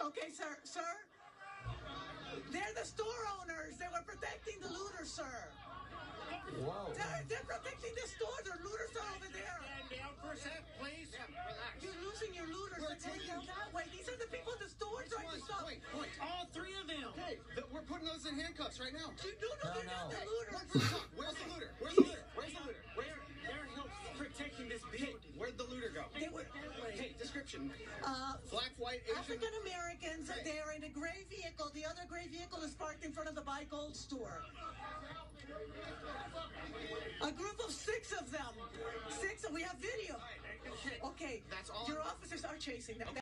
Okay, sir. They're the store owners. They were protecting the looters, sir. Whoa. They're protecting the store. The looters are over there. Stand down for a sec, please. Yeah, relax. You're losing your looters. They're going down that way. These are the people at the store trying to stop. Point. All three of them. Okay, we're putting those in handcuffs right now. No, they're not the looters. Where's the looter? Where's the looter? Where's the looter? They're protecting this building. Where'd the looter go? They were Okay, description. Black, white, Asian. African Americans. They are in a gray vehicle. The other gray vehicle is parked in front of the Buy Gold store. A group of 6 of them. 6. We have video. Okay. That's all. Your officers are chasing them.